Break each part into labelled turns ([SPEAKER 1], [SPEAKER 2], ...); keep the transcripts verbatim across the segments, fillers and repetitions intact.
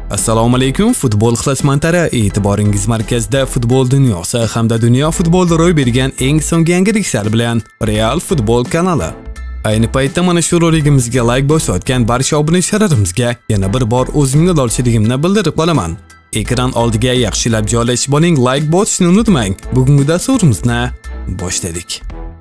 [SPEAKER 1] Assalomu alaykum, futbol ixlosmandlari, e'tiboringiz markazida futbol dunyosi hamda dunyo futbolida ro'y bergan eng so'nggi yangiliklar bilan Real Futbol kanali. Ayni paytda mana shu roligimizga like bosayotgan barcha obunachalarimizga yana bir bor o'z minnatdorchiligimni bildirib qolaman. Ekran oldiga yaxshilab joylashib oling, like bosishni unutmang. Bugungi dasturimizni boshladik.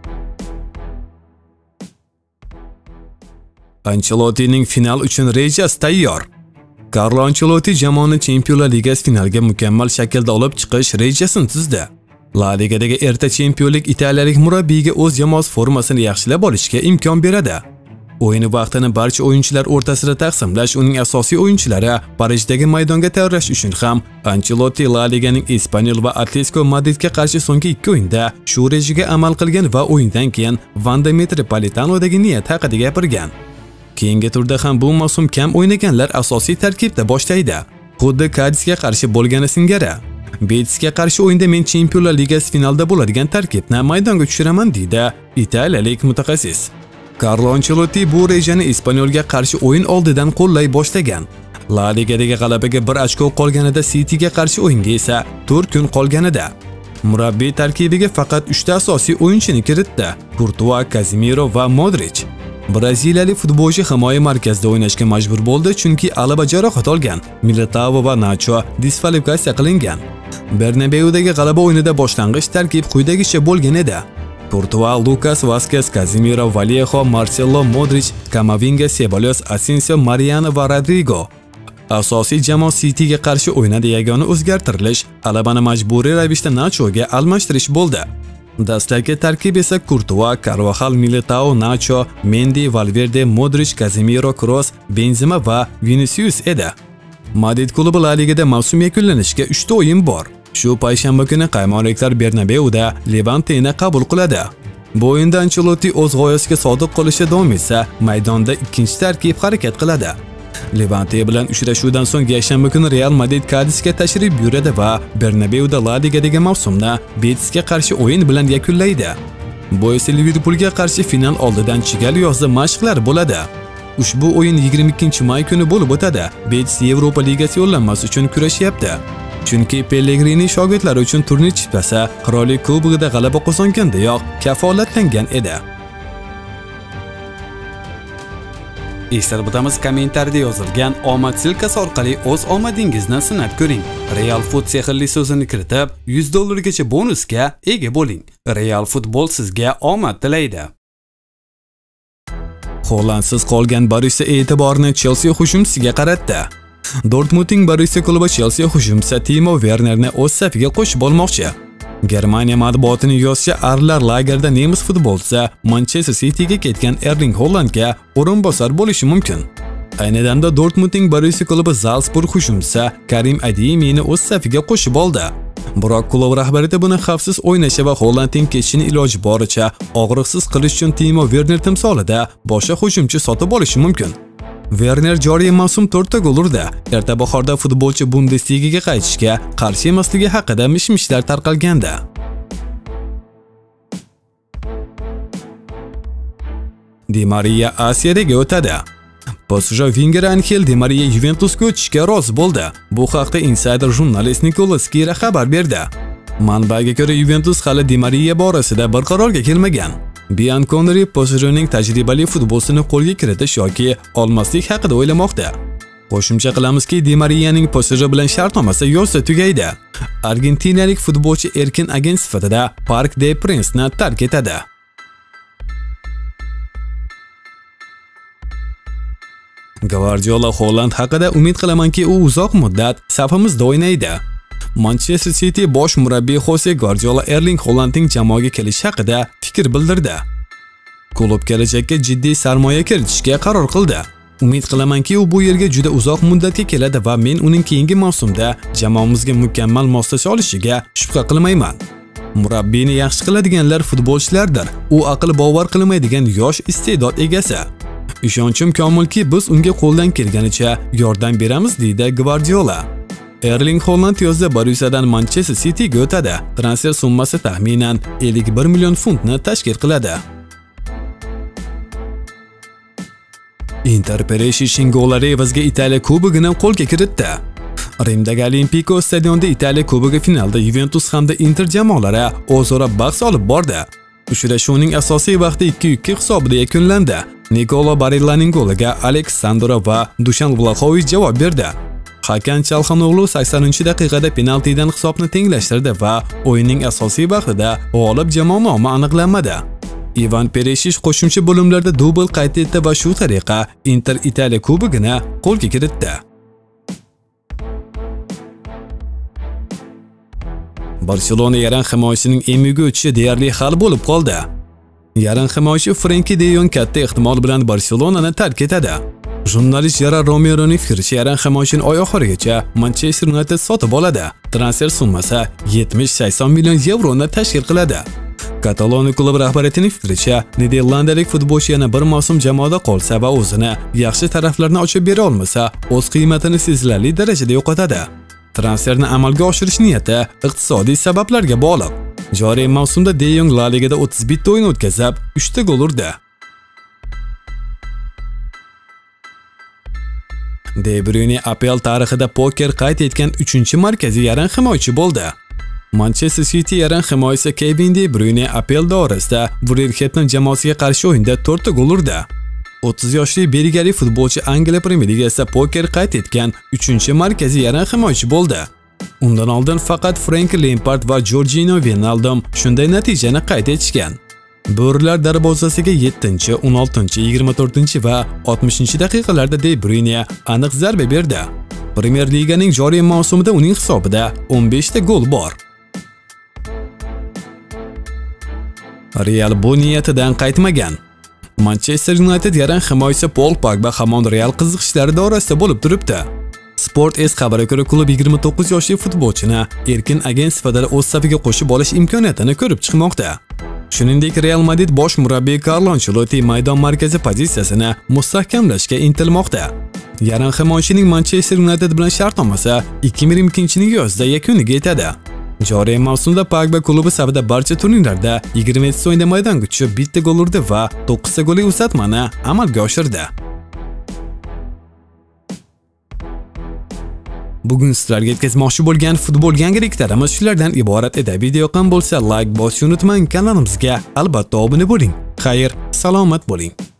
[SPEAKER 1] Ancelottining final uchun rejasi tayyor. Carlo Ancelotti jamoani Chempionlar Ligasi finaliga mukammal shaklda olib chiqish rejasini tuzdi. La Ligadagi erta chempionlik italiyalik murabbiyga o'z jamoasi formasini yaxshilab olishga imkon beradi. O'yin vaqtini barcha o'yinchilar o'rtasida taqsimlash uning asosiy o'yinchilari Parijdagi maydonga tayyorlash uchun ham Ancelotti La Liganing Espanyol va Atletico Madridga qarshi so'nggi ikki o'yinda shu rejaga amal qilgan va o'yindan keyin Vanda Metropolitanodagi niyat haqida gapirgan. Keyingi turda ham bu mavsum kam o'ynaganlar asosiy tarkibda boshlaydi. Xuddi Kadisga qarshi bo'lgani singari. Betisga qarshi o'yinda men Chempionlar Ligasi finalda bo'ladigan tarkibni maydonga tushiraman deydi italiyalik mutaxassis. Carlo Ancelotti bu rejani Espanyolga qarshi o'yin oldidan qo'llay boshlagan. La Ligadagi g'alabaga bir ochko qolganida Cityga qarshi o'yinga esa to'rt kun qolganida murabbiy tarkibiga faqat uchta asosiy o'yinchini kiritdi: Courtois, Casemiro va Modric. Braziliyalik futbolchi himoya markazida o'ynashga majbur bo'ldi, chunki Alaba jarohat olgan. Militao va Nacho diskvalifikatsiya qilingan. Bernabeudagi g'alaba o'yinida boshlang'ich tarkib quyidagicha bo'lgan edi: Courtois, Lucas Vazquez, Casemiro, Vallejo, Marcelo, Modric, Camavinga, Ceballos, Asensio, Mariano va Rodrigo. Asosiy jamoa Cityga qarshi o'ynada yagona o'zgartirilish Alabani majburiy ravishda Nachoga almashtirish bo'ldi. Dastlabki tarkib esa Courtois, Carvajal, Militao, Nacho, Mendy, Valverde, Modric, Casemiro, Kroos, Benzema va Vinicius edi. Madrid klubi La Ligada mavsum yakunlanishiga uchta o'yin bor. Shu payshanba kuni qaymoqliklar Bernabeuda Levanteni qabul qiladi. Bu o'yinda Ancelotti o'z g'oyasiga sodiq qolishda davom etsa, maydonda ikkinchi tarkib harakat qiladi. Levante bilan uchrashuvdan so'ng yakshanba kuni Real Madrid Kadisga tashrif buyuradi va Bernabeuda La Ligadagi mavsumni Betisga qarshi o'yin bilan yakunlaydi. Bu esa Liverpoolga qarshi final oldidan chigal yozda mashqlar bo'ladi. Ushbu o'yin yigirma ikkinchi may kuni bo'lib o'tadi. Betis Yevropa Ligasi yo'llanmasi uchun kurashyapti. Chunki Pellegrini shogirdlari uchun turnir chiptasi Qirollik Kubogida g'alaba qozongandayoq kafolatlangan edi. Eslatib o'tamiz, kommentariyada yozilgan omad silkasi orqali o'z omadingizni sinab ko'ring. Real Foot sehrli so'zini kiritib, yuz dollargacha bonusga ega bo'ling. Real Futbol sizga omad tilaydi. Hollandsiz qolgan Borussia e'tiborini Chelsea hujumchisiga qaratdi. Dortmundning Borussia klubi Chelsea hujumchisi Timo Wernerni o'z safiga qo'shib olmoqchi. Germaniya matbuotining yozishicha, Arlar lagerda nemis futbolchisi Manchester Cityga ketgan Erling Haalandga o'rinbosar bo'lishi mumkin. Ayni damda Dortmundning Borussia klubi Salzburg hujumchisi Karim Adeyemini o'z safiga qo'shib oldi. Biroq klub rahbariyati buni xavfsiz o'ynashi va Haalandning ketishini iloji boricha og'riqsiz qilish uchun Timo Werner timsolida boshqa hujumchi sotib olishi mumkin. Werner joriy mavsum to'rtta gol urdi. Erta bahorda futbolchi Bundesligaga qaytishga qarshi emasligi haqida mish-mishlar tarqalgandi. Di Maria Asiyadaga o'tadi. Boshqa winger Angel Di Maria Juventusga o'tishga rozi bo'ldi. Bu haqda insider jurnalist Nicola Skira xabar berdi. Manbaga ko'ra, Juventus hali Di Maria borasida bir qarorga kelmagan. Bianconeri Pochettinoning tajribali futbolchini qo'lga kiritish yoki olmaslik haqida o'ylamoqda. Qo'shimcha qilamizki, Di Marianing Pochettino bilan shartnomasi yozda tugaydi. Argentinalik futbolchi erkin agent sifatida Parc des Princes-ni tark etadi. Guardiola Holland haqida umid qilamanki, u uzoq muddat safimizda o'ynaydi. Manchester City bosh murabbiy Jose Guardiola Erling Haalandning jamoaga kelishi haqida fikr bildirdi. Klub kelajakka jiddiy sarmoya kiritishga qaror qildi. Umid qilamanki, u bu yerga juda uzoq muddatga keladi va men uning keyingi mavsumda jamoamizga mukammal moslasha olishiga shubha qilmayman. Murabbiyni yaxshi qiladiganlar futbolchilardir. U aql bovar qilmaydigan yosh iste'dod egasi. Ishonchim komilki, biz unga qo'ldan kelganicha yordam beramiz, deydi Guardiola. Erling Haaland yozda Borussiyadan Manchester Cityga o'tadi. Transfer summasi taxminan ellik bir million funtni tashkil qiladi. Inter Pereshichin gollari evaziga Italiya Kubogini qo'lga kiritdi. Rimdagi Olimpico stadionida Italiya Kubogi finalida Juventus hamda Inter jamoalari o'zaro bahs olib bordi. Uchrashuvning asosiy vaqti ikki ikki hisobida yakunlandi. Nicolo Barillaning goliga Aleksandro va Dushan Vlahovic javob berdi. Hakan Chalxanoğlu saksoninchi daqiqada penaltidan hisobni tenglashtirdi va o'yinning asosiy vaqtida g'olib jamoa nomi aniqlanmadi. Ivan Perishish qo'shimcha bo'limlarda dubl qayd etdi va shu tariqa Inter Italiya Kubogini qo'lga kiritdi. Barselona yarim himoyasining M U ga o'tishi deyarli hal bo'lib qoldi. Yarim himoyachi Frenkie de Jong katta ehtimol bilan Barselonani tark etadi. Jurnalist Gerard Romeroning fikricha yarim himoyachini oy oxirigacha Manchester United sotib oladi. Transfer summasi yetmish sakson million yevroni tashkil qiladi. Kataloniya klubi rahbariyatining fikricha, niderlandiyalik futbolchi yana bir mavsum jamoada qolsa va o'zini yaxshi taraflarini ochib bera olmasa, o'z qiymatini sezilarli darajada yo'qotadi. Transferni amalga oshirish niyati iqtisodiy sabablarga bog'liq. Joriy mavsumda De Jong La Ligada o'ttiz bitta o'yin o'tkazib, uchta gol urdi. De Bruyne A P L tarixida poker qayd etgan uchinchi markaziy yarim himoyachi bo'ldi. Manchester City yarim himoyachisi Kevin De Bruyne A P L davrasida Wolverhampton jamoasiga qarshi o'yinda to'rtta gol urdi. o'ttiz yoshli belgiyalik futbolchi Angliya Premyer Ligasida poker qayd etgan uchinchi markaziy yarim himoyachi bo'ldi. Undan oldin faqat Frank Lampard va Jorginho Wijnaldum shunday natijani qayd etishgan. Bo'rilar darvozasiga yettinchi, o'n oltinchi, yigirma to'rtinchi va oltmishinchi daqiqalarda De Bruyne aniq zarba berdi. Premyer Liganing joriy mavsumida uning hisobida o'n besh ta gol bor. Real bu niyatidan qaytmagan. Manchester United yarim himoyachisi Paul Pogba hamon Real qiziqishlari doirasida bo'lib turibdi. Sport S xabariga ko'ra, klub yigirma to'qqiz yoshli futbolchini erkin agent sifatida o'z safiga qo'shib olish imkoniyatini ko'rib chiqmoqda. Shuningdek, Real Madrid bosh murabbiyi Carlo Ancelotti maydon markazi pozitsiyasini mustahkamlashga intilmoqda. Yarim himoyachining Manchester United bilan shartnomasi ikki ming yigirma ikkinchi yozda yakuniga yetadi. Joriy mavsumda Pogba klubi safida barcha turnirlarda yigirma yetti o'yinda maydonga tushib bitta gol urdi va to'qqiz ta golli uzatmani amalga oshirdi. Bugun sizlarga yetkazmoqchi bo'lgan futbol yangiliklarimiz shulardan iborat edi. Video yoqqan bo'lsa like bosishni unutmang, kanalimizga albatta obuna bo'ling. Xayr, salomat bo'ling.